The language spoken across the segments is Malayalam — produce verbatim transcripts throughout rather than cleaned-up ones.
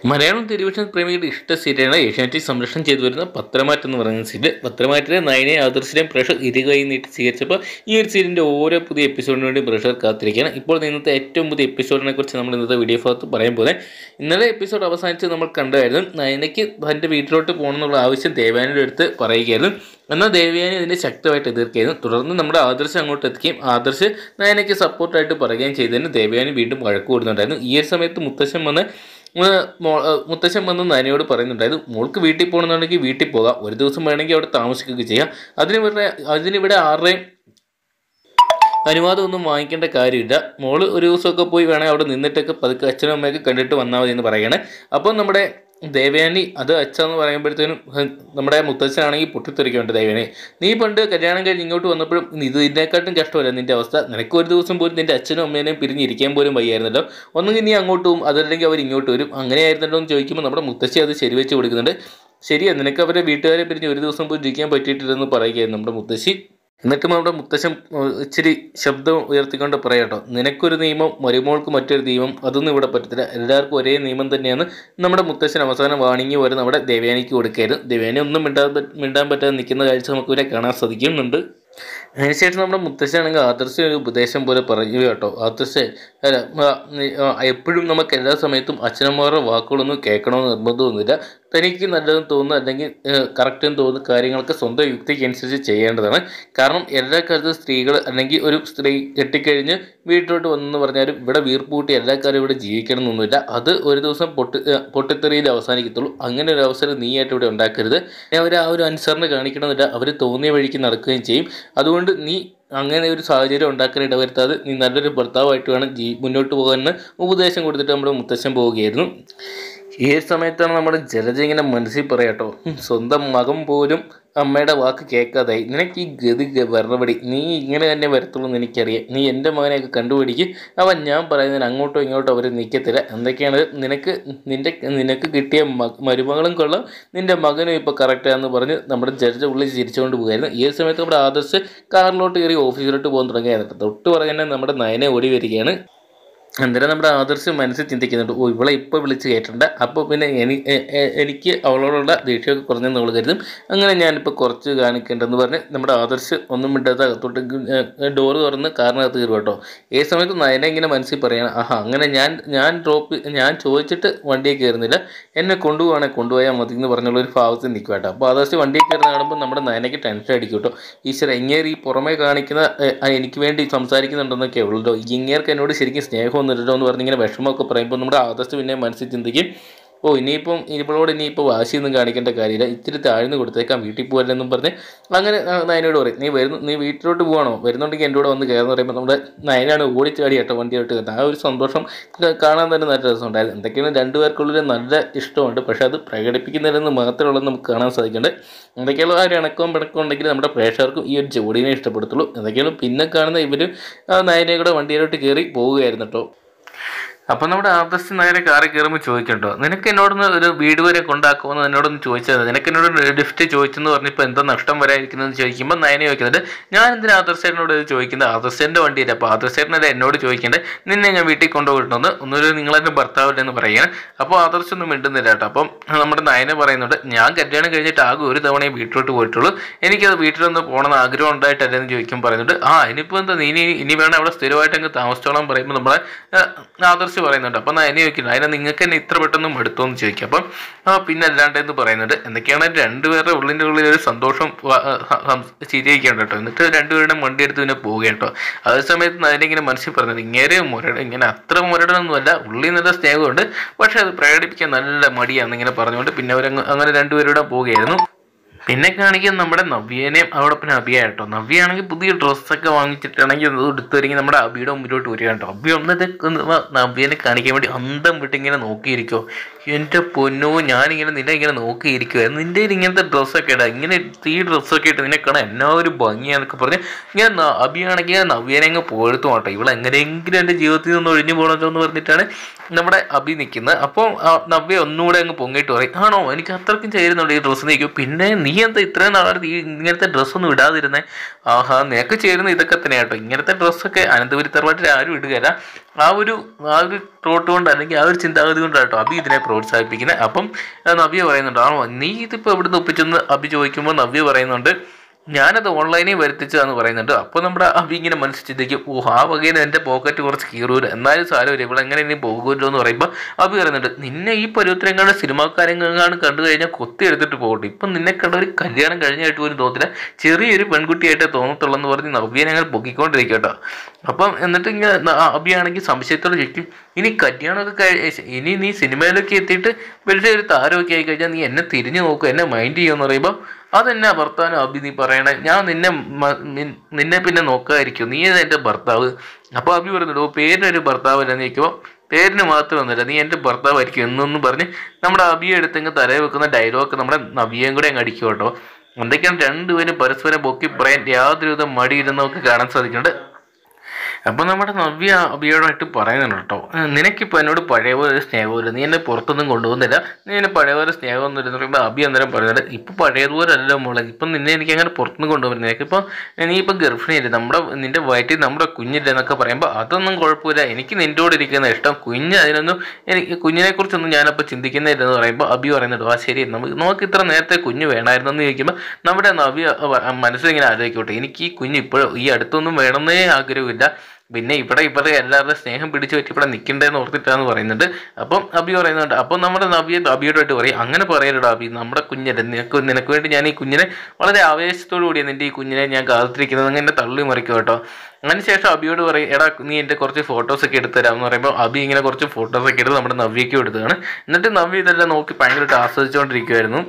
മലയാളം ടെലിവിഷൻ പ്രേമികളുടെ ഇഷ്ട സീരിയലാണ് ഏഷ്യാനെറ്റിൽ സംരക്ഷണം ചെയ്തു വരുന്ന പത്രമാറ്റ് എന്ന് പറയുന്ന സീരിയൽ. പത്രമാറ്റിലെ നയനെ ആദർശിനെയും പ്രേക്ഷകർ ഇരുകൈ നീട്ടി സ്വീകരിച്ചപ്പോൾ ഈ ഒരു സീരിയലിൻ്റെ ഓരോ പുതിയ എപ്പിസോഡിന് വേണ്ടി പ്രേക്ഷകർ കാത്തിരിക്കുകയാണ്. ഇപ്പോൾ ഇന്നത്തെ ഏറ്റവും പുതിയ എപ്പിസോഡിനെ കുറിച്ച് നമ്മൾ ഇന്നത്തെ വീഡിയോ ഭാഗത്ത് പറയാൻ പോകുന്നത്. ഇന്നലെ എപ്പിസോഡ് അവസാനിച്ച് നമ്മൾ കണ്ടായിരുന്നു നയനയ്ക്ക് തൻ്റെ വീട്ടിലോട്ട് പോകണമെന്നുള്ള ആവശ്യം ദേവയാനിയുടെ അടുത്ത് പറയുകയായിരുന്നു. എന്നാൽ ദേവയാനി ഇതിനെ ശക്തമായിട്ട് എതിർക്കുകയായിരുന്നു. തുടർന്ന് നമ്മുടെ ആദർശ് അങ്ങോട്ട് എത്തുകയും ആദർശ് നയനയ്ക്ക് സപ്പോർട്ടായിട്ട് പറയുകയും ചെയ്തതിന് ദേവയാനി വീണ്ടും വഴക്ക് കൂടുന്നുണ്ടായിരുന്നു. ഈ ഒരു സമയത്ത് മുത്തശ്ശൻ വന്ന് മുത്തശ്ശൻ വന്ന് നയനയോട് പറയുന്നുണ്ടായിരുന്നു, മോൾക്ക് വീട്ടിൽ പോകണമെന്നുണ്ടെങ്കിൽ വീട്ടിൽ പോകാം, ഒരു ദിവസം വേണമെങ്കിൽ അവിടെ താമസിക്കുകയൊക്കെ ചെയ്യാം, അതിനിവിടെ അതിനിവിടെ ആരുടെയും അനുവാദം ഒന്നും വാങ്ങിക്കേണ്ട കാര്യമില്ല, മോള് ഒരു ദിവസമൊക്കെ പോയി വേണമെങ്കിൽ അവിടെ നിന്നിട്ടൊക്കെ പതുക്കെ അച്ഛനും അമ്മയൊക്കെ കണ്ടിട്ട് വന്നാൽ മതി എന്ന് പറയുകയാണ്. അപ്പോൾ നമ്മുടെ ദേവയാനി അത് അച്ഛന്ന് പറയുമ്പോഴത്തേനും നമ്മുടെ മുത്തച്ഛനാണെങ്കിൽ പൊട്ടിത്തെറിക്കുന്നുണ്ട്. ദേവയാനി, നീ പണ്ട് കല്യാണം കഴിഞ്ഞ് ഇങ്ങോട്ട് വന്നപ്പോഴും ഇത് ഇതിനെക്കാട്ടും കഷ്ടമല്ല നിൻ്റെ അവസ്ഥ, നിനക്ക് ഒരു ദിവസം പോലും നിൻ്റെ അച്ഛനും അമ്മേനെയും പിരിഞ്ഞിരിക്കാൻ പോലും വയ്യായിരുന്നല്ലോ, ഒന്നെങ്കിൽ നീ അങ്ങോട്ട് പോകും അതല്ലെങ്കിൽ അവർ ഇങ്ങോട്ട് വരും, അങ്ങനെയായിരുന്നല്ലോ എന്ന് ചോദിക്കുമ്പോൾ നമ്മുടെ മുത്തശ്ശി അത് ശരിവെച്ച് കൊടുക്കുന്നുണ്ട്. ശരിയാണ്, നിനക്ക് അവരുടെ വീട്ടുകാരെ പിരിഞ്ഞ് ഒരു ദിവസം പോലും ഇരിക്കാൻ പറ്റിയിട്ടില്ലെന്ന് പറയുകയായിരുന്നു നമ്മുടെ മുത്തശ്ശി. എന്നിട്ടും നമ്മുടെ മുത്തശ്ശൻ ഇച്ചിരി ശബ്ദം ഉയർത്തിക്കൊണ്ട് പറയാട്ടോ, നിനക്കൊരു നിയമം മരുമോൾക്ക് മറ്റൊരു നിയമം, അതൊന്നും ഇവിടെ പറ്റത്തില്ല, എല്ലാവർക്കും ഒരേ നിയമം തന്നെയാണ് നമ്മുടെ മുത്തശ്ശൻ അവസാനം വാണിങ്ങി വരെ നമ്മുടെ ദേവയാനിക്ക് കൊടുക്കരുത്. ദേവയാനി ഒന്നും മിണ്ടാൻ മിണ്ടാൻ പറ്റാതെ നിൽക്കുന്ന കാഴ്ച നമുക്ക് ഇവരെ കാണാൻ സാധിക്കുന്നുണ്ട്. അതിനുശേഷം നമ്മുടെ മുത്തശ്ശനാണെങ്കിൽ ആദർശ ഒരു ഉപദേശം പോലെ പറഞ്ഞു കേട്ടോ, ആദർശ എപ്പോഴും നമുക്ക് എല്ലാ സമയത്തും അച്ഛനമ്മമാരുടെ വാക്കുകളൊന്നും കേൾക്കണമെന്ന് നിർബന്ധമൊന്നുമില്ല, തനിക്ക് നല്ലതെന്ന് തോന്നുന്നു അല്ലെങ്കിൽ കറക്റ്റെന്ന് തോന്നുന്ന കാര്യങ്ങളൊക്കെ സ്വന്തം യുക്തിക്ക് അനുസരിച്ച് ചെയ്യേണ്ടതാണ്. കാരണം എല്ലാ കാലത്തും സ്ത്രീകൾ അല്ലെങ്കിൽ ഒരു സ്ത്രീ കെട്ടിക്കഴിഞ്ഞ് വീട്ടിലോട്ട് വന്നെന്ന് പറഞ്ഞാലും ഇവിടെ വീർപ്പ് കൂട്ടി എല്ലാ കാലവും ഇവിടെ ജീവിക്കണം എന്നൊന്നുമില്ല, അത് ഒരു ദിവസം പൊട്ടി പൊട്ടിത്തെറിയിൽ അവസാനിക്കത്തുള്ളൂ. അങ്ങനെ ഒരു അവസരം നീയായിട്ട് ഇവിടെ ഉണ്ടാക്കരുത്. അവർ ആ ഒരു അനുസരണ കാണിക്കണമെന്നില്ല, അവർ തോന്നിയ വഴിക്ക് നടക്കുകയും ചെയ്യും. അതുകൊണ്ട് നീ അങ്ങനെ ഒരു സാഹചര്യം ഉണ്ടാക്കാൻ ഇടവരുത്താതെ നീ നല്ലൊരു ഭർത്താവായിട്ട് വേണം ജീ മുന്നോട്ട് പോകാമെന്ന് ഉപദേശം കൊടുത്തിട്ട് നമ്മുടെ മുത്തശ്ശൻ പോവുകയായിരുന്നു. ഈ സമയത്താണ് നമ്മുടെ ജലജ ഇങ്ങനെ മനസ്സിൽ പറയാട്ടോ, സ്വന്തം മകൻ പോലും അമ്മയുടെ വാക്ക് കേൾക്കാതായി, നിനക്ക് ഈ ഗതി വരണപടി നീ ഇങ്ങനെ തന്നെ വരത്തുള്ളൂ എന്ന് എനിക്കറിയാം, നീ എൻ്റെ മകനെയൊക്കെ കണ്ടുപിടിക്ക്, അവൻ ഞാൻ പറയുന്നതിന് അങ്ങോട്ടോ ഇങ്ങോട്ടോ അവർ നിൽക്കത്തില്ല, എന്തൊക്കെയാണ് നിനക്ക് നിൻ്റെ നിനക്ക് കിട്ടിയ മരുമകളും കൊള്ളാം, നിൻ്റെ മകനും ഇപ്പോൾ കറക്റ്റാന്ന് പറഞ്ഞ് നമ്മുടെ ജഡ്ജ് ഉള്ളിൽ ചിരിച്ചുകൊണ്ട് പോകുമായിരുന്നു. ഈ സമയത്ത് നമ്മുടെ ആദർശ് കാറിലോട്ട് കയറി ഓഫീസിലോട്ട് പോകാൻ തുടങ്ങിയായിരുന്നു. തൊട്ട് പറഞ്ഞാൽ നമ്മുടെ നയനെ ഓടി വരികയാണ്. അന്നേരം നമ്മുടെ ആദർശം മനസ്സിൽ ചിന്തിക്കുന്നുണ്ട്, ഓ ഇവളെ ഇപ്പോൾ വിളിച്ച് കയറ്റണ്ട, അപ്പോൾ പിന്നെ എനി എനിക്ക് അവളോടുള്ള ദേഷ്യമൊക്കെ കുറഞ്ഞെന്ന് അവൾ കരുതും, അങ്ങനെ ഞാനിപ്പോൾ കുറച്ച് കാണിക്കേണ്ടെന്ന് പറഞ്ഞ് നമ്മുടെ ആദർശ് ഒന്നും മിണ്ടാത്ത അകത്തോട്ട് ഡോറ് തുറന്ന് കാറിനകത്ത് കയറും കേട്ടോ. ഈ സമയത്ത് നയനെ ഇങ്ങനെ മനസ്സിൽ പറയണം, ആഹാ അങ്ങനെ ഞാൻ ഞാൻ ഡ്രോപ്പ് ഞാൻ ചോദിച്ചിട്ട് വണ്ടിയെ കയറുന്നില്ല, എന്നെ കൊണ്ടുപോകണമെങ്കിൽ കൊണ്ടുപോയാൽ മതി എന്ന് പറഞ്ഞുള്ള ഒരു ഭാവത്തിൽ നിൽക്കുക കേട്ടോ. അപ്പോൾ ആദർശ് വണ്ടിയെ കയറുന്ന കാണുമ്പോൾ നമ്മുടെ നയനയ്ക്ക് ടെൻഷൻ അടിക്കും കേട്ടോ, ഈശ്വര ഇങ്ങേർ ഈ പുറമേ കാണിക്കുന്ന എനിക്ക് വേണ്ടി സംസാരിക്കുന്നുണ്ടെന്നൊക്കെ ഉള്ളൂ, ഇങ്ങേർക്ക് എന്നോട് ശരിക്കും സ്നേഹം ഒന്നുമില്ലല്ലോ എന്ന് പറഞ്ഞിങ്ങനെ വിഷമമൊക്കെ പറയുമ്പോൾ നമ്മുടെ ആദർശ് പിന്നെ മനസ്സിൽ ചിന്തിക്കും, ഓ ഇനിയിപ്പം ഇവളോട് ഇനിയിപ്പോൾ വാശിയൊന്നും കാണിക്കേണ്ട കാര്യമില്ല, ഇത്തിരി താഴ്ന്നു കൊടുത്തേക്കാം, വീട്ടിൽ പോകല്ലെന്നും പറഞ്ഞ് അങ്ങനെ നയനോട് പറയും, നീ വരുന്നു നീ വീട്ടിലോട്ട് പോകണോ, വരുന്നുണ്ടെങ്കിൽ എൻ്റെ കൂടെ വന്ന് കയറുന്ന പറയുമ്പോൾ നമ്മുടെ നയനാണ് ഓടിച്ചാടി കേട്ടോ വണ്ടിയായിട്ട് കയറുന്നത്. ആ ഒരു സന്തോഷം കാണാൻ തന്നെ നല്ല രസമുണ്ടായിരുന്നു. എന്തൊക്കെയാണ് രണ്ടുപേർക്കുള്ളിൽ നല്ല ഇഷ്ടമുണ്ട്, പക്ഷേ അത് പ്രകടിപ്പിക്കുന്നതിലെന്ന് മാത്രമുള്ളത് നമുക്ക് കാണാൻ സാധിക്കുന്നുണ്ട്. എന്തൊക്കെയുള്ള ആ ഒരു ഇണക്കവും പിണക്കവും ഉണ്ടെങ്കിൽ നമ്മുടെ പ്രേക്ഷകർക്കും ഈ ഒരു ജോഡീനെ ഇഷ്ടപ്പെടുത്തുള്ളൂ. എന്തൊക്കെയാണ് പിന്നെ കാണുന്ന ഇവർ നയനെ കൂടെ വണ്ടിയിലോട്ട് കയറി പോവുകയായിരുന്നു കേട്ടോ. അപ്പം നമ്മുടെ ആദർശ് നേരെ കാറിൽ കയറുമ്പോൾ ചോദിക്കട്ടോ, നിനക്ക് എന്നോടൊന്ന് ഒരു വീട് വരെ കൊണ്ടാക്കുമെന്ന് എന്നോടൊന്ന് ചോദിച്ചത്, നിനക്ക് എന്നോട് ലിഫ്റ്റ് ചോദിച്ചെന്ന് പറഞ്ഞപ്പോൾ എന്താ നഷ്ടം വരാതിരിക്കുന്നതെന്ന് ചോദിക്കുമ്പോൾ നയനെ ചോദിക്കുന്നുണ്ട്, ഞാൻ എന്തിനാ ആദർശേട്ടനോട് ഇത് ചോദിക്കുന്നത്, ആദർശേൻ്റെ വണ്ടിയില്ല, അപ്പോൾ ആദർശേട്ടനല്ല എന്നോട് ചോദിക്കേണ്ടത്, നിന്നെ ഞാൻ വീട്ടിൽ കൊണ്ടുപോയിട്ടൊന്ന് ഒന്നൊരു നിങ്ങളെന്നെ ഭർത്താവില്ലെന്ന് പറയുകയാണ്. അപ്പോൾ ആദർശൊന്നും മിണ്ടുന്നില്ല കേട്ടോ. അപ്പം നമ്മുടെ നയനെ പറയുന്നുണ്ട്, ഞാൻ കല്യാണം കഴിഞ്ഞിട്ട് ആകെ ഒരു തവണയെ വീട്ടിലോട്ട് പോയിട്ടുള്ളൂ, എനിക്കത് വീട്ടിലൊന്ന് പോകണമെന്ന് ആഗ്രഹം ഉണ്ടായിട്ടല്ലെന്ന് ചോദിക്കും പറയുന്നുണ്ട്. ആ ഇനിയിപ്പോൾ എന്താ നീ ഇനി വേണം അവിടെ സ്ഥിരമായിട്ട് അങ്ങ് താമസിച്ചോളാൻ പറയുമ്പോൾ നമ്മളെ ആദർശ് പറയുന്നുണ്ട്. അപ്പം അതിനെ ചോദിക്കുന്നത്, അതിനെ നിങ്ങൾക്ക് തന്നെ ഇത്ര പെട്ടെന്ന് എടുത്തോ എന്ന് ചോദിക്കും. അപ്പം ആ പിന്നെ അല്ലാണ്ടെന്ന് പറയുന്നുണ്ട്. എന്തൊക്കെയാണ് രണ്ടുപേരുടെ ഉള്ളിൻ്റെ ഉള്ളിൽ ഒരു സന്തോഷം ചിരിയിക്കേണ്ട കേട്ടോ. എന്നിട്ട് രണ്ടുപേരുടെ വണ്ടി എടുത്ത് പിന്നെ പോവുക കേട്ടോ. അതേ സമയത്ത് അതിനിങ്ങനെ മനസ്സിൽ പറഞ്ഞത്, ഇങ്ങനെ മുരട ഇങ്ങനെ അത്ര മുരടനൊന്നുമല്ല, ഉള്ളിൽ നല്ല സ്നേഹമുണ്ട്, പക്ഷെ അത് പ്രകടിപ്പിക്കാൻ നല്ല മടിയാണെന്നിങ്ങനെ പറഞ്ഞുകൊണ്ട് പിന്നെ അവരങ്ങ് അങ്ങനെ രണ്ടുപേരുടെ പോവുകയായിരുന്നു. പിന്നെ കാണിക്കാൻ നമ്മുടെ നവ്യേനെയും അവിടെ പിന്നെ അഭിയ കേട്ടോ. നവ്യാണെങ്കിൽ പുതിയ ഡ്രസ്സൊക്കെ വാങ്ങിച്ചിട്ടാണെങ്കിൽ അത് എടുത്തുവരികയും നമ്മുടെ അബിയുടെ മുമ്പിലോട്ട് വരിക കേട്ടോ. അബി ഒന്നത് നവ്യേനെ കാണിക്കാൻ വേണ്ടി അന്തം വിട്ട് ഇങ്ങനെ നോക്കിയിരിക്കുമോ, എൻ്റെ പൊന്നോ ഞാനിങ്ങനെ നിന്നെ ഇങ്ങനെ നോക്കിയിരിക്കുക, നിൻ്റെ ഇങ്ങനത്തെ ഡ്രസ്സൊക്കെ ഇടാം, ഇങ്ങനെ ഈ ഡ്രസ്സൊക്കെ ഇട്ട് നിന്നെ കാണാൻ എന്നാ ഒരു ഭംഗിയാന്നൊക്കെ പറഞ്ഞ് ഇങ്ങനെ അഭിയാണെങ്കിൽ നവ്യേനെ അങ്ങ് പോയെടുത്തു കേട്ടോ. ഇവിടെ എങ്ങനെയെങ്കിലും എൻ്റെ ജീവിതത്തിൽ നിന്ന് ഒഴിഞ്ഞു പോകണമല്ലോ എന്ന് പറഞ്ഞിട്ടാണ് നമ്മുടെ അഭി നിൽക്കുന്നത്. അപ്പോൾ നവ്യ ഒന്നുകൂടെ അങ്ങ് പൊങ്ങിയിട്ട് പറയും, ആണോ എനിക്ക് അത്രയ്ക്കും ചേരുന്നുണ്ട് ഈ ഡ്രസ്സ് നിൽക്കും, പിന്നെ നീ നീ എന്താ ഇത്രയും നാളെ ഈ ഇങ്ങനത്തെ ഡ്രസ്സൊന്നും ഇടാതിരുന്നേ? ആഹാ, നിനക്ക് ചേരുന്ന ഇതൊക്കെ തന്നെ കേട്ടോ. ഇങ്ങനത്തെ ഡ്രസ്സൊക്കെ അനന്തപുരി തറവാട്ടിൽ ആരും ഇടുകയില്ല. ആ ഒരു ആ ഒരു തോട്ട് കൊണ്ട് അല്ലെങ്കിൽ ആ ഒരു ചിന്താഗതി കൊണ്ടാണ് കേട്ടോ അബി ഇതിനെ പ്രോത്സാഹിപ്പിക്കുന്നത്. അപ്പം നവ്യ പറയുന്നുണ്ട്, ആണോ നീ ഇതിപ്പോൾ എവിടെ നിന്ന് ഒപ്പിച്ചെന്ന് അബി ചോദിക്കുമ്പോൾ നവ്യ പറയുന്നുണ്ട്, ഞാനത് ഓൺലൈനിൽ വരുത്തിച്ചതാന്ന് പറയുന്നുണ്ട്. അപ്പോൾ നമ്മുടെ അബി ഇങ്ങനെ മനസ്സിൽ ചിന്തിക്കും, ഓ ആ വകയിൽ എൻ്റെ പോക്കറ്റ് കുറച്ച് കീറൂര്, എന്നാലും സാരമില്ല, ഇവിടെ എങ്ങനെ ഇനി പോകുമല്ലോ എന്ന് പറയുമ്പോൾ അബി പറയുന്നുണ്ട്, നിന്നെ ഈ പരുവത്തിനെങ്ങാണ്ട് സിനിമാക്കാരെങ്ങാണ്ട് കണ്ടു കഴിഞ്ഞാൽ കൊത്തി എടുത്തിട്ട് പോകട്ടെ, ഇപ്പം നിന്നെ കണ്ട ഒരു കല്യാണം കഴിഞ്ഞായിട്ട് പോലും തോന്നില്ല, ചെറിയൊരു പെൺകുട്ടിയായിട്ടേ തോന്നത്തുള്ളൂ എന്ന് പറഞ്ഞ് നവ്യനെ അങ്ങനെ പൊക്കിക്കൊണ്ടിരിക്കും കേട്ടോ. അപ്പം എന്നിട്ട് ഇങ്ങനെ അബിയാണെങ്കിൽ സംശയത്തോടെ ചോദിക്കും, ഇനി കല്യാണമൊക്കെ കഴി ഇനി നീ സിനിമയിലൊക്കെ എത്തിയിട്ട് വലിയ ഒരു താരമൊക്കെ ആയി കഴിഞ്ഞാൽ നീ എന്നെ തിരിഞ്ഞു നോക്കും, എന്നെ മൈൻഡ് ചെയ്യുമെന്ന് പറയുമ്പോൾ അതെന്നാ ഭർത്താവിന് അബി നീ പറയണേ, ഞാൻ നിന്നെ നിന്നെ പിന്നെ നോക്കാതിരിക്കും, നീ എൻ്റെ ഭർത്താവ്. അപ്പോൾ അബി പറയുന്നുണ്ട്, ഓ പേരിനൊരു ഭർത്താവല്ലെന്ന് ചോദിക്കുമ്പോൾ പേരിന് മാത്രമൊന്നുമില്ല, നീ എൻ്റെ ഭർത്താവായിരിക്കും എന്നൊന്നും പറഞ്ഞ് നമ്മുടെ അബിയെ എടുത്തെങ്കിൽ തലയിൽ വെക്കുന്ന ഡയലോഗ് നമ്മുടെ നവ്യയും കൂടെ അങ്ങ് അടിക്കും കേട്ടോ. എന്തൊക്കെയാണ് രണ്ടുപേരും പരസ്പരം പൊക്കി പറയാൻ യാതൊരുവിധ മടിയിരുന്നൊക്കെ കാണാൻ സാധിക്കുന്നുണ്ട്. അപ്പോൾ നമ്മുടെ നവ്യ അബിയോടായിട്ട് പറയുന്നുണ്ട് കേട്ടോ, നിനക്കിപ്പോൾ എന്നോട് പഴയ പോലെ ഒരു സ്നേഹമില്ല, നീ എന്നെ പുറത്തൊന്നും കൊണ്ടുപോകുന്നില്ല, നീ എന്നെ പഴയ പോലെ സ്നേഹമൊന്നും ഇല്ലെന്ന് പറയുമ്പോൾ അബി അന്നേരം പറയുന്നുണ്ട്, ഇപ്പോൾ പഴയതുപോലെ അല്ലല്ലോ മോളെ, ഇപ്പം നിന്നെ എനിക്ക് അങ്ങനെ പുറത്തുനിന്ന് കൊണ്ടുപോകുന്നില്ല, നിനക്കിപ്പോൾ നീ ഇപ്പം ഗർഭിണിയില്ല, നമ്മുടെ നിൻ്റെ വയറ്റിൽ നമ്മുടെ കുഞ്ഞില്ല എന്നൊക്കെ പറയുമ്പോൾ അതൊന്നും കുഴപ്പമില്ല, എനിക്ക് നിൻ്റെ കൂടെ ഇരിക്കുന്ന ഇഷ്ടം, കുഞ്ഞ് അതിനൊന്നും എനിക്ക് കുഞ്ഞിനെക്കുറിച്ചൊന്നും ഞാനപ്പോൾ ചിന്തിക്കുന്നില്ലെന്ന് പറയുമ്പോൾ അബി പറയുന്നുണ്ട്, ആ ശരി നമുക്ക് നമുക്ക് ഇത്ര നേരത്തെ കുഞ്ഞ് വേണമായിരുന്നു എന്ന് ചോദിക്കുമ്പോൾ നമ്മുടെ നവ്യ മനസ്സിലിങ്ങനെ ആലോചിക്കട്ടെ, എനിക്ക് ഈ കുഞ്ഞ് ഇപ്പോൾ ഈ അടുത്തൊന്നും വേണമെന്നേ ആഗ്രഹമില്ല, പിന്നെ ഇവിടെ ഇവിടെ എല്ലാവരുടെ സ്നേഹം പിടിച്ചു പറ്റി ഇവിടെ നിൽക്കണ്ടേന്ന് ഓർത്തിട്ടാന്ന് പറയുന്നുണ്ട്. അപ്പം അബി പറയുന്നുണ്ട്, അപ്പം നമ്മുടെ നബിയെ അബിയോടായിട്ട് പറയും, അങ്ങനെ പറയലടാ അബി, നമ്മുടെ കുഞ്ഞല്ലേ, നിനക്ക് നിനക്ക് വേണ്ടി ഞാൻ ഈ കുഞ്ഞിനെ വളരെ ആവേശത്തോടു കൂടിയാണ് നിൻ്റെ ഈ കുഞ്ഞിനെ ഞാൻ കാത്തിരിക്കുന്നത്, അങ്ങനെ തള്ളി മറിക്കും കേട്ടോ. അതിനുശേഷം അബിയോട് പറയും, എടാ നീ എൻ്റെ കുറച്ച് ഫോട്ടോസൊക്കെ എടുത്തു തരാമെന്ന് പറയുമ്പോൾ അബി ഇങ്ങനെ കുറച്ച് ഫോട്ടോസൊക്കെ എടുത്ത് നമ്മുടെ നവ്യയ്ക്കും എടുത്തതാണ്. എന്നിട്ട് നവ്യ ഇതെല്ലാം നോക്കി ഭയങ്കരമായിട്ട് ആസ്വദിച്ചുകൊണ്ടിരിക്കുമായിരുന്നു.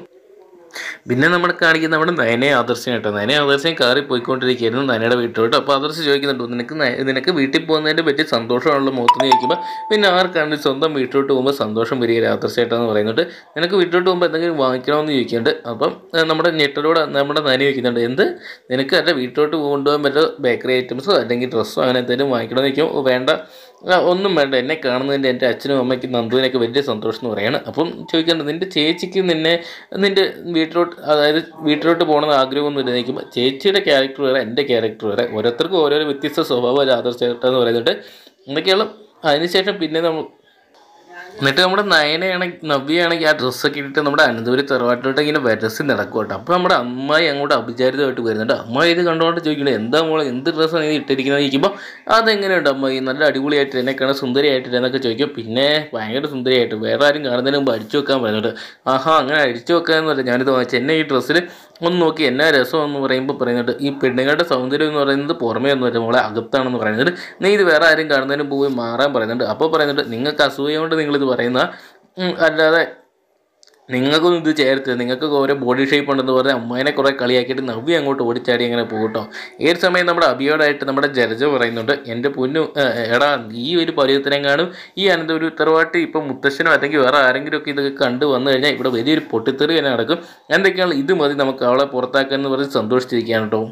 പിന്നെ നമ്മൾ കാണിക്കുന്ന നമ്മുടെ നയനയെ ആദർശം കേട്ടോ. നയനെ ആദർശം കാറി പോയിക്കൊണ്ടിരിക്കുകയായിരുന്നു നയനയുടെ വീട്ടിലോട്ട്. അപ്പോൾ ആദർശം ചോദിക്കുന്നുണ്ട്, നിനക്ക് നിനക്ക് വീട്ടിൽ പോകുന്നതിൻ്റെ പറ്റി സന്തോഷമാണല്ലോ മുഖത്ത് ചോദിക്കുമ്പോൾ പിന്നെ ആർക്കാണ് സ്വന്തം വീട്ടിലോട്ട് പോകുമ്പോൾ സന്തോഷം വരിക ആദർശമായിട്ടാന്ന് പറയുന്നുണ്ട്. നിനക്ക് വീട്ടിലോട്ട് പോകുമ്പോൾ എന്തെങ്കിലും വാങ്ങിക്കണമെന്ന് ചോദിക്കുന്നുണ്ട്. അപ്പം നമ്മുടെ ഞെട്ടലോട് നമ്മുടെ നയന ചോദിക്കുന്നുണ്ട്, എന്ത് നിനക്ക് എൻ്റെ വീട്ടിലോട്ട് കൊണ്ടുപോകാൻ പറ്റുമോ ബേക്കറി ഐറ്റംസോ അല്ലെങ്കിൽ ഡ്രസ്സോ അങ്ങനെ എന്തെങ്കിലും വാങ്ങിക്കണമെന്ന് ചോദിക്കുമ്പോൾ വേണ്ട ഒന്നും വേണ്ട, എന്നെ കാണുന്നതിൻ്റെ എൻ്റെ അച്ഛനും അമ്മയ്ക്കും നന്ദുവിനൊക്കെ വലിയ സന്തോഷം എന്ന് പറയാണ്. അപ്പം ചോദിക്കേണ്ടത് നിൻ്റെ ചേച്ചിക്ക് നിന്നെ നിൻ്റെ വീട്ടിലോട്ട് അതായത് വീട്ടിലോട്ട് പോകണമെന്ന് ആഗ്രഹമൊന്നുമില്ല നിൽക്കുമ്പോൾ ചേച്ചിയുടെ ക്യാരക്ടർ വേറെ എൻ്റെ ക്യാരക്ടർ വേറെ, ഓരോരുത്തർക്കും ഓരോരോ വ്യത്യസ്ത സ്വഭാവം ആദർശമായിട്ടെന്ന് പറയുന്നുണ്ട്. എന്തൊക്കെയാണ് അതിനുശേഷം പിന്നെ നമ്മൾ എന്നിട്ട് നമ്മുടെ നയനയാണെങ്കിൽ നവ്യയാണെങ്കിൽ ആ ഡ്രസ്സൊക്കെ ഇട്ടിട്ട് നമ്മുടെ അനന്തപുരി തറവാട്ടിലോട്ട് ഇങ്ങനെ വരസി നടക്കും കേട്ടോ. അപ്പോൾ നമ്മുടെ അമ്മായി അങ്ങോട്ട് അഭിചാരിതമായിട്ട് വരുന്നുണ്ട്. അമ്മായി ഇത് കണ്ടുകൊണ്ട് ചോദിക്കണേ, എന്താ മോളെ എന്ത് ഡ്രസ്സാണ് നീ ഇട്ടിരിക്കുന്നത് ചോദിക്കുമ്പോൾ അതെങ്ങനെയുണ്ട് അമ്മായി, നല്ല അടിപൊളിയായിട്ട് എന്നെ കാണാൻ സുന്ദരിയായിട്ടില്ല എന്നൊക്കെ ചോദിക്കും. പിന്നെ ഭയങ്കര സുന്ദരിയായിട്ട് വേറെ ആരും കാണുന്നതിന് മുമ്പ് അടിച്ചു വെക്കാൻ പറയുന്നുണ്ട്. ആഹാ അങ്ങനെ അടിച്ചു വെക്കാമെന്നല്ല, ഞാനിത് വാങ്ങിച്ചു എന്നെ ഈ ഡ്രസ്സിൽ ഒന്ന് നോക്കി എന്നാ രസമെന്ന് പറയുമ്പോൾ പറയുന്നുണ്ട്, ഈ പെണ്ണുങ്ങളുടെ സൗന്ദര്യം എന്ന് പറയുന്നത് പുറമേ ഒന്നുമല്ല മോളെ അകത്താണെന്ന് പറയുന്നുണ്ട്. നീ ഇത് വേറെ ആരും കാണുന്നതിന് പോയി മാറാൻ പറയുന്നുണ്ട്. അപ്പോൾ പറയുന്നുണ്ട്, നിങ്ങൾക്ക് അസൂയ കൊണ്ട് നിങ്ങളിത് പറയുന്ന അല്ലാതെ നിങ്ങൾക്കൊന്നും ഇത് ചേർത്ത് നിങ്ങൾക്ക് ഓരോ ബോഡി ഷേപ്പ് ഉണ്ടെന്ന് പറഞ്ഞാൽ അമ്മേനെ കുറേ കളിയാക്കിയിട്ട് നവ്യ അങ്ങോട്ട് ഓടിച്ചാടി അങ്ങനെ പോകട്ടോ. ഈ ഒരു സമയം നമ്മുടെ അബിയോടായിട്ട് നമ്മുടെ ജലജ പറയുന്നുണ്ട്, എൻ്റെ പൊന്നു എടാ ഈ ഒരു പരുവത്തിനെങ്ങാനും ഈ അനന്തപുരി തറവാട്ട് ഇപ്പം മുത്തശ്ശനോ അല്ലെങ്കിൽ വേറെ ആരെങ്കിലും ഒക്കെ ഇതൊക്കെ കണ്ടു വന്നു കഴിഞ്ഞാൽ ഇവിടെ വലിയൊരു പൊട്ടിത്തെറി തന്നെ നടക്കും. എന്തൊക്കെയാണ് ഇത് മതി നമുക്ക് അവളെ പുറത്താക്കാൻ എന്ന് പറഞ്ഞ് സന്തോഷിച്ചിരിക്കുകയാണ് കേട്ടോ.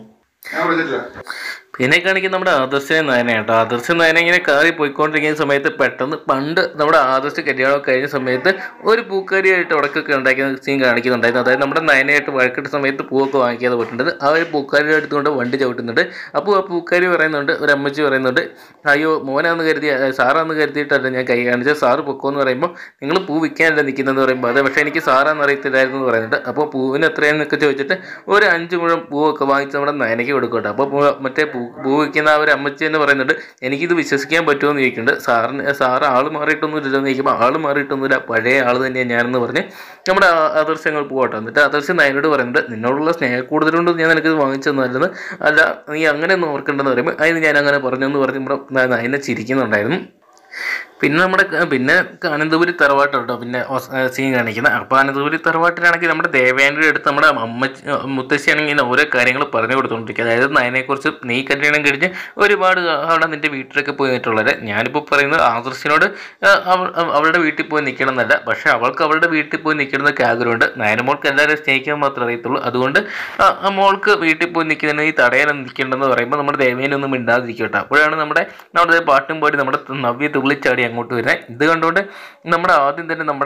പിന്നെ കാണിക്കുന്ന നമ്മുടെ ആദർശനെ നയന കേട്ടോ. ആദർശ നയന ഇങ്ങനെ കയറി പോയിക്കൊണ്ടിരിക്കുന്ന സമയത്ത് പെട്ടെന്ന് പണ്ട് നമ്മുടെ ആദർശ കല്യാണം കഴിഞ്ഞ സമയത്ത് ഒരു പൂക്കാരിയായിട്ട് ഉടക്കൊക്കെ ഉണ്ടാക്കിയ സീൻ കാണിക്കുന്നുണ്ടായിരുന്നു. അതായത് നമ്മുടെ നയനയായിട്ട് വഴക്കിട്ട സമയത്ത് പൂവൊക്കെ വാങ്ങിക്കാതെ പോയിട്ടുണ്ട്. ആ ഒരു പൂക്കാരിയുടെ എടുത്തുകൊണ്ട് വണ്ടി ചവിട്ടുന്നുണ്ട്. അപ്പോൾ ആ പൂക്കാരി പറയുന്നുണ്ട്, ഒരു അമ്മച്ചി പറയുന്നുണ്ട്, അയ്യോ മോനാന്ന് കരുതി സാറാന്ന് കരുതിയിട്ടല്ല ഞാൻ കൈ കാണിച്ചത്, സാറ് പൊക്കോന്ന് പറയുമ്പോൾ നിങ്ങൾ പൂ വിൽക്കാനല്ല നിൽക്കുന്നതെന്ന് പറയുമ്പോൾ അതെ പക്ഷേ എനിക്ക് സാറാന്ന് അറിയത്തില്ലായിരുന്നു എന്ന് പറയുന്നുണ്ട്. അപ്പോൾ പൂവിന് എത്രയാണെന്നൊക്കെ ചോദിച്ചിട്ട് ഒരു അഞ്ച് മുഴം പൂവൊക്കെ വാങ്ങിച്ച് നമ്മുടെ നയനയ്ക്ക് കൊടുക്കട്ടെ. അപ്പോൾ മറ്റേ പൂ പൂ വയ്ക്കുന്ന ആ ഒരു അമ്മച്ചി എന്ന് പറയുന്നുണ്ട്, എനിക്കിത് വിശ്വസിക്കാൻ പറ്റുമോ എന്ന് ചോദിക്കുന്നുണ്ട്. സാറിന് സാറ് ആൾ മാറിയിട്ടൊന്നും ഇല്ലെന്ന് ചോദിക്കുമ്പോൾ ആൾ മാറിയിട്ടൊന്നുമില്ല, പഴയ ആൾ തന്നെയാണ് ഞാനെന്ന് പറഞ്ഞ് നമ്മുടെ ആദർശങ്ങൾ പോകട്ടെ. എന്നിട്ട് ആദർശം നയനോട് പറയുന്നുണ്ട്, നിന്നോടുള്ള സ്നേഹം കൂടുതലുണ്ട് ഞാൻ നിനക്കിത് വാങ്ങിച്ചെന്നല്ലെന്ന്, അല്ല നീ അങ്ങനെ ഒന്നും ഓർക്കേണ്ടെന്ന് പറയുമ്പോൾ അതിന് ഞാൻ അങ്ങനെ പറഞ്ഞെന്ന് പറഞ്ഞ് നമ്മുടെ നയനെ ചിരിക്കുന്നുണ്ടായിരുന്നു. പിന്നെ നമ്മുടെ പിന്നെ അനന്തപുരി തറവാട്ട് കേട്ടോ പിന്നെ സീൻ കാണിക്കുന്നത്. അപ്പോൾ അനന്തപുരി തറവാട്ടിലാണെങ്കിൽ നമ്മുടെ ദേവേന്ദ്രയുടെ അടുത്ത് നമ്മുടെ അമ്മ മുത്തശ്ശിയാണെങ്കിൽ ഇങ്ങനെ ഓരോ കാര്യങ്ങൾ പറഞ്ഞു കൊടുത്തുകൊണ്ടിരിക്കുക. അതായത് നയനെക്കുറിച്ച് നീ കല്യാണം കഴിഞ്ഞ് ഒരുപാട് അവിടെ നിൻ്റെ വീട്ടിലൊക്കെ പോയിട്ടുള്ളത്. ഞാനിപ്പോൾ പറയുന്നത് ആദർശിനോട് അവളുടെ വീട്ടിൽ പോയി നിൽക്കണം എന്നല്ല, പക്ഷേ അവൾക്ക് അവളുടെ വീട്ടിൽ പോയി നിൽക്കണമെന്നൊക്കെ ആഗ്രഹമുണ്ട്. നയനമോൾക്ക് എല്ലാവരും സ്നേഹിക്കാൻ മാത്രമേ അറിയത്തുള്ളൂ. അതുകൊണ്ട് മോൾക്ക് വീട്ടിൽ പോയി നിൽക്കുന്നതിന് ഈ തടയാനൊന്നും നിൽക്കേണ്ടെന്ന് പറയുമ്പോൾ നമ്മുടെ ദേവേനൊന്നും മിണ്ടാതിരിക്കും കേട്ടോ. അപ്പോഴാണ് നമ്മുടെ നമ്മുടെ പാട്ടും പാടി നമ്മുടെ നവ്യ തുള്ളിച്ചാടി അങ്ങോട്ട് വരുന്നത്. ഇത് കണ്ടുകൊണ്ട് നമ്മുടെ ആദ്യം തന്നെ നമ്മുടെ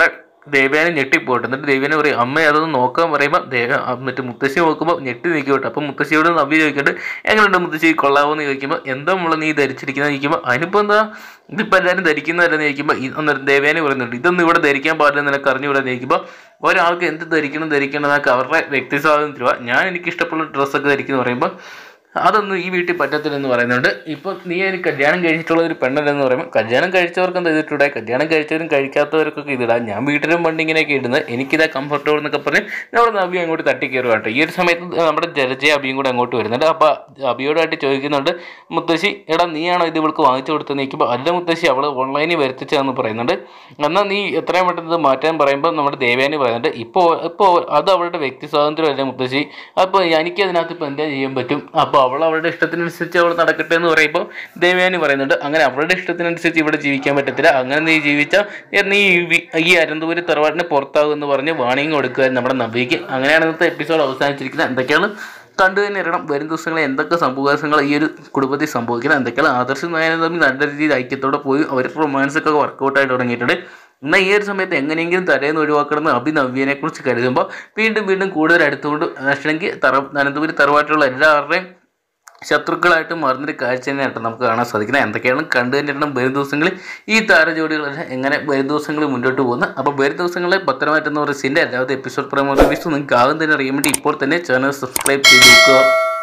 ദേവയാനി ഞെട്ടിപ്പോട്ടെ. എന്നിട്ട് ദേവയാനി പറയും അമ്മ അതൊന്ന് നോക്കാൻ പറയുമ്പോൾ ദേവ മറ്റേ മുത്തശ്ശി നോക്കുമ്പോൾ ഞെട്ടി നിൽക്കോട്ടെ. അപ്പം മുത്തശ്ശിയോട് നവ്യ ചോദിക്കട്ടെ എങ്ങനെയുണ്ട് മുത്തശ്ശി കൊള്ളാവോ എന്ന് ചോദിക്കുമ്പോൾ എന്താ മുള്ള നീ ധരിച്ചിരിക്കുന്നത് ചോദിക്കുമ്പോൾ അതിനിപ്പോൾ എന്താ ഇതിപ്പോൾ എല്ലാവരും ധരിക്കുന്നവരെന്ന് ചോദിക്കുമ്പോൾ അന്നേരം ദേവയാനി പറയുന്നുണ്ട് ഇതൊന്നും ഇവിടെ ധരിക്കാൻ പാടില്ല നിനക്ക് അറിഞ്ഞുകൂടെ ചോദിക്കുമ്പോൾ ഒരാൾക്ക് എന്ത് ധരിക്കണം ധരിക്കണം എന്നൊക്കെ അവരുടെ വ്യക്തി സ്വാതന്ത്ര്യമാണ്. ഞാൻ എനിക്ക് ഇഷ്ടമുള്ള ഡ്രസ്സൊക്കെ ധരിക്കുന്നു പറയുമ്പോൾ അതൊന്നും ഈ വീട്ടിൽ പറ്റത്തില്ലെന്ന് പറയുന്നുണ്ട്. ഇപ്പോൾ നീ എനിക്ക് കല്യാണം കഴിച്ചിട്ടുള്ള ഒരു പെണ്ണല്ലെന്ന് പറയുമ്പോൾ കല്യാണം കഴിച്ചവർക്ക് എന്താ ഇതിട്ടൂടെ, കല്യാണം കഴിച്ചവരും കഴിക്കാത്തവർക്കൊക്കെ ഇതിടാം, ഞാൻ വീട്ടിലും പണ്ട് ഇങ്ങനെയൊക്കെ ഇടുന്നത്, എനിക്കിതാ കംഫർട്ടബിൾ എന്നൊക്കെ പറഞ്ഞ് നമ്മുടെ നബി അങ്ങോട്ട് തട്ടിക്കയറുക കേട്ടോ. ഈ ഒരു സമയത്ത് നമ്മുടെ ജലജയ അബിയും കൂടെ അങ്ങോട്ട് വരുന്നുണ്ട്. അപ്പോൾ അബിയോടായിട്ട് ചോദിക്കുന്നുണ്ട് മുത്തശ്ശി എടാ നീയാണോ ഇത് ഇവൾക്ക് വാങ്ങിച്ചു കൊടുത്തത് നിൽക്കുമ്പോൾ അല്ല മുത്തശ്ശി അവൾ ഓൺലൈനിൽ വരുത്തിച്ചതെന്ന് പറയുന്നുണ്ട്. എന്നാൽ നീ എത്രയും പെട്ടെന്ന് മാറ്റാൻ പറയുമ്പോൾ നമ്മുടെ ദേവയാനി പറയുന്നുണ്ട് ഇപ്പോൾ ഇപ്പോൾ അത് അവളുടെ വ്യക്തി സ്വാതന്ത്ര്യമല്ലേ മുത്തശ്ശി, അപ്പോൾ എനിക്ക് അതിനകത്ത് ഇപ്പോൾ എന്താ ചെയ്യാൻ പറ്റും, അപ്പോൾ അവൾ അവളുടെ ഇഷ്ടത്തിനനുസരിച്ച് അവൾ നടക്കട്ടെ എന്ന് പറയുമ്പോൾ ദേവയാനി പറയുന്നുണ്ട് അങ്ങനെ അവളുടെ ഇഷ്ടത്തിനനുസരിച്ച് ഇവിടെ ജീവിക്കാൻ പറ്റത്തില്ല, അങ്ങനെ നീ ജീവിച്ചാൽ നീ ഈ അനന്തപുരി തറവാട്ടിന് പുറത്താകുമെന്ന് പറഞ്ഞ് വാണിംഗ് കൊടുക്കുക നമ്മുടെ നബിക്ക്. അങ്ങനെയാണ് ഇന്നത്തെ എപ്പിസോഡ് അവസാനിച്ചിരിക്കുന്നത്. എന്തൊക്കെയാണ് കണ്ടു തന്നെ അറിയണം വരും ദിവസങ്ങളിൽ എന്തൊക്കെ സംഭവങ്ങൾ ഈ ഒരു കുടുംബത്തിൽ സംഭവിക്കണം, എന്തൊക്കെയാണ് ആദർശം നായകനും തമ്മിൽ നല്ല രീതിയിൽ ഐക്യത്തോടെ പോയി അവരുടെ റൊമാൻസൊക്കെ വർക്കൗട്ടായിട്ട് തുടങ്ങിയിട്ടുണ്ട്. എന്നാൽ ഈ ഒരു സമയത്ത് എങ്ങനെയെങ്കിലും തലേന്ന് ഒഴിവാക്കണമെന്ന് അഭിനവ്യനെ കുറിച്ച് കരുതുമ്പോൾ വീണ്ടും വീണ്ടും കൂടുതൽ അടുത്തുകൊണ്ട് അല്ലെങ്കിൽ തറ അനന്തപുരി തറവാട്ടിലുള്ള എല്ലാവരുടെയും ശത്രുക്കളായിട്ട് മാറുന്നൊരു കാഴ്ച തന്നെയായിട്ട് നമുക്ക് കാണാൻ സാധിക്കുന്നത്. എന്തൊക്കെയാണ് കണ്ടു തന്നെയാണ് വരും ദിവസങ്ങളിൽ ഈ താരജോഡികളെല്ലാം എങ്ങനെ വരും ദിവസങ്ങളിൽ മുന്നോട്ട് പോകുന്നത്. അപ്പോൾ വരും ദിവസങ്ങളിൽ പത്തനംതിട്ട എന്ന പറയുന്ന എല്ലാവരുടെ എപ്പിസോഡ് പ്രമോ റിവ്യൂസ് നിങ്ങൾക്ക് ആകും തന്നെ അറിയാൻ വേണ്ടി ഇപ്പോൾ തന്നെ ചാനൽ സബ്സ്ക്രൈബ് ചെയ്ത് നോക്കുക.